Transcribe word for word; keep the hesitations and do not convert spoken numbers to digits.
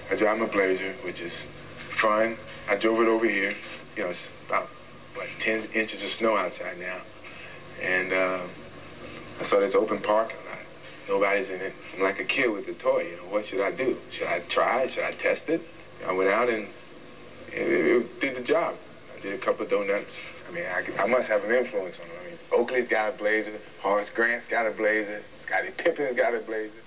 I drive my Blazer, which is fun. I drove it over here. You know, it's about, what, ten inches of snow outside now. And uh, I saw this open parking lot. Nobody's in it. I'm like a kid with a toy. You know, what should I do? Should I try it? Should I test it? I went out and it, it did the job. I did a couple of donuts. I mean, I, I must have an influence on them. I mean, Oakley's got a Blazer. Horace Grant's got a Blazer. Scottie Pippen's got a Blazer.